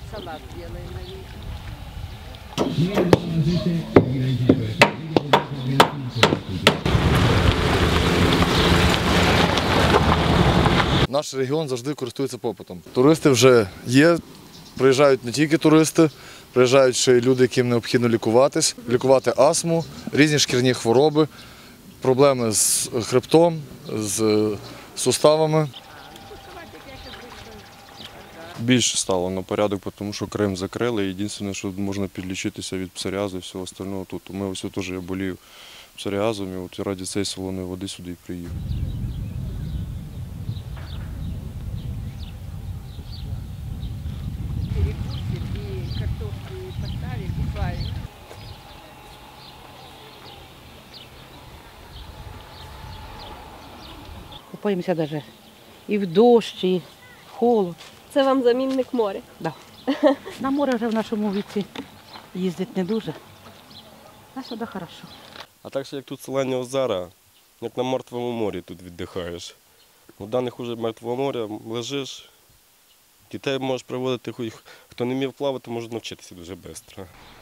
салат делаем на вечер. Наш регіон завжди користується попитом. Туристи вже є, приїжджають не тільки туристи, приїжджають ще й люди, яким необхідно лікуватись, лікувати астму, різні шкірні хвороби, проблеми з хребтом, з суставами. Більше стало на порядок, тому що Крим закрили. Єдине, що можна підлічитися від псоріазу і всього остального тут. Ми ось теж я болів псоріазом, і от раді цієї солоної води сюди і приїхав. Перекусим и картошку поставим и сварим. Купаємося навіть і в дощ, і в холод. Це вам замінник моря. Да. На море вже в нашому віці їздити не дуже, а сюди хорошо. А так, як тут Солені озера, як на Мертвому морі тут віддихаєш. У даних уже Мертвого моря лежиш, дітей можеш приводити, хто не вмів плавати, може навчитися дуже швидко.